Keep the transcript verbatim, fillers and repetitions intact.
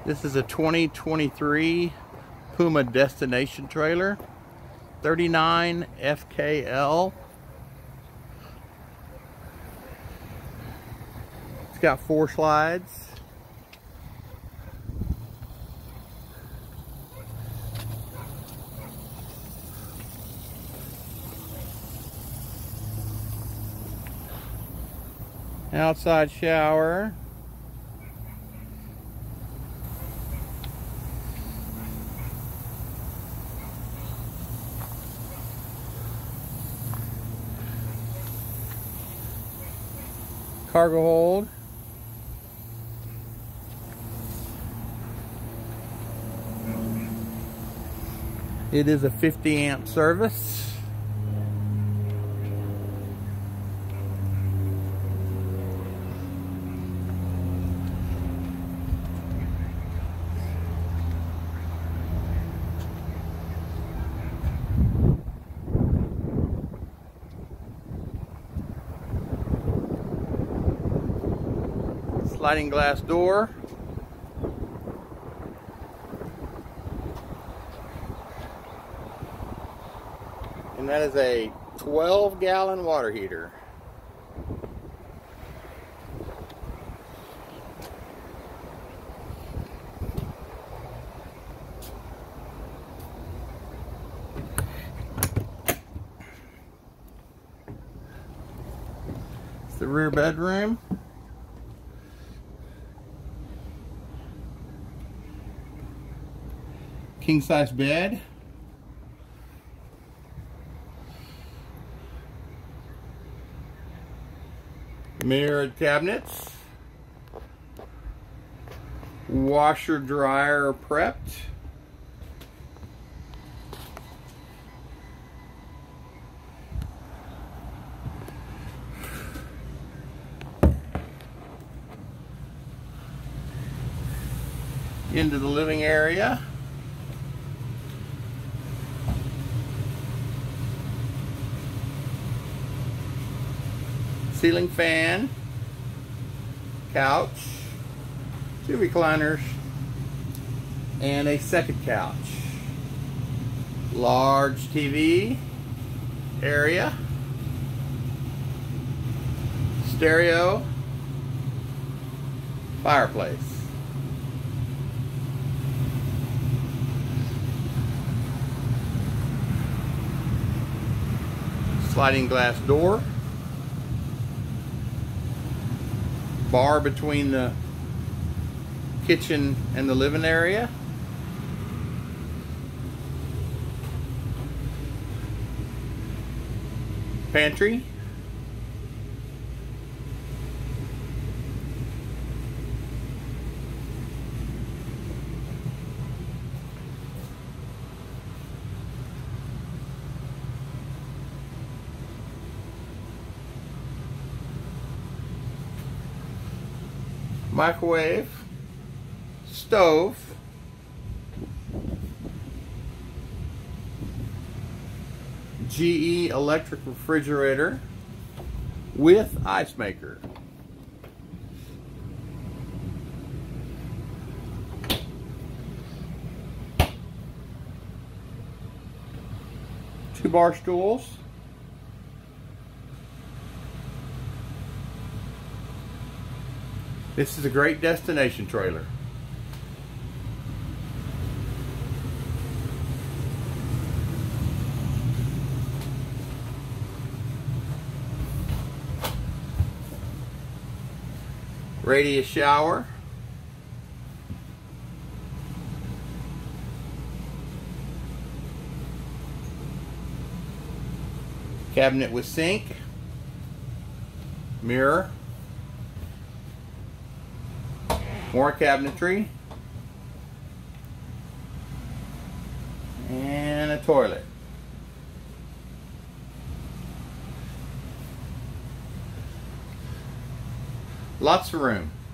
This is a twenty twenty-three Puma Destination trailer, thirty-nine F K L. It's got four slides. Outside shower. Cargo hold. It is a fifty amp service. Sliding glass door. And that is a twelve gallon water heater. It's the rear bedroom. King size bed. Mirrored cabinets. Washer dryer prepped. Into the living area. Ceiling fan, couch, two recliners, and a second couch. Large T V area, stereo, fireplace. Sliding glass door. Bar between the kitchen and the living area. Pantry. Microwave, stove, G E electric refrigerator with ice maker. Two bar stools. This is a great destination trailer. Radius shower. Cabinet with sink. Mirror. More cabinetry, and a toilet. Lots of room.